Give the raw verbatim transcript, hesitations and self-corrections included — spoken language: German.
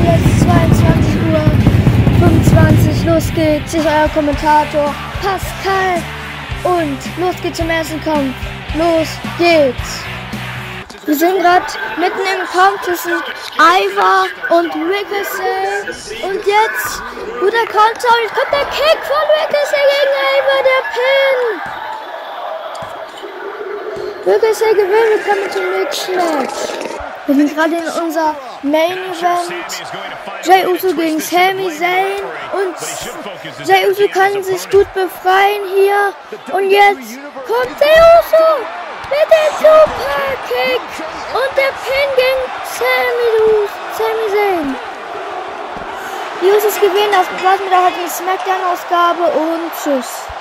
haben jetzt zweiundzwanzig Uhr fünfundzwanzig. Los geht's. Hier ist euer Kommentator Pascal. Und los geht's zum ersten Kampf. Los geht's. Wir sind gerade mitten im Kampf zwischen Ivar und Ricochet. Und jetzt, guter Konter. Jetzt kommt der Kick von Ricochet gegen Ivar, der Pin. Ricochet gewinnt. Wir kommen zum nächsten Match. Wir sind gerade in unser Main Event. Jey Uso gegen Sami Zayn. Und Jey Uso kann sich gut befreien hier. Und jetzt kommt Jey Uso mit dem Superkick. Und der Pin gegen Sami, Sami Zayn. Die Usos gewinnen. Das war's mit der heutigen Smackdown-Ausgabe und tschüss.